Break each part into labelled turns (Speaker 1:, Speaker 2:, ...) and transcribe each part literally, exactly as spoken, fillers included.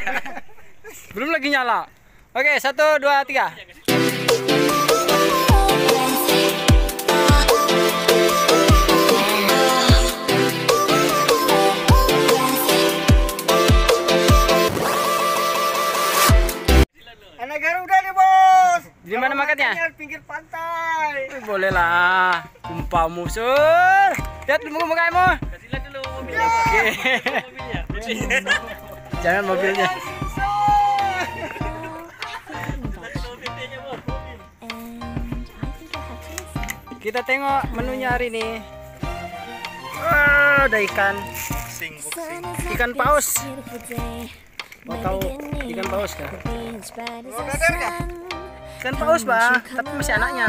Speaker 1: Belum lagi nyala. Oke, satu, dua, tiga.
Speaker 2: Anak Garuda nih bos.
Speaker 1: Di mana makannya?
Speaker 2: Pinggir pantai.
Speaker 1: Eh, boleh lah. Kumpamu sur. Lihat dulu mukanya.
Speaker 3: Kasih lihat dulu mobilnya.
Speaker 1: Oke.
Speaker 3: Mobilnya.
Speaker 1: Jangan mobilnya. Kita tengok menunya hari ini. Oh, ada ikan. Ikan paus. Mau tahu ikan paus kan? Ikan paus, Bang, tapi masih anaknya.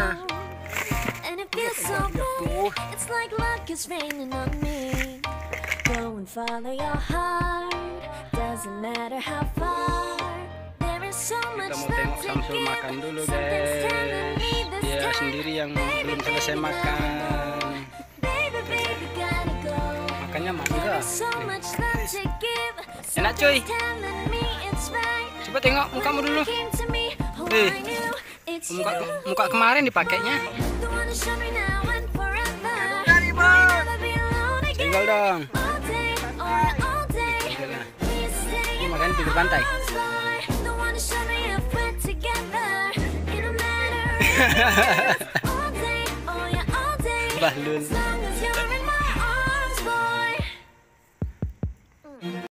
Speaker 1: Kita mau tengok Samsul makan dulu, guys. Dia sendiri yang belum selesai makan. Makannya mangga. Enak cuy. Coba tengok mukamu dulu. Eh, muka, muka kemarin dipakainya. Tinggal dong. Ini makan di pinggir pantai. Bahlul.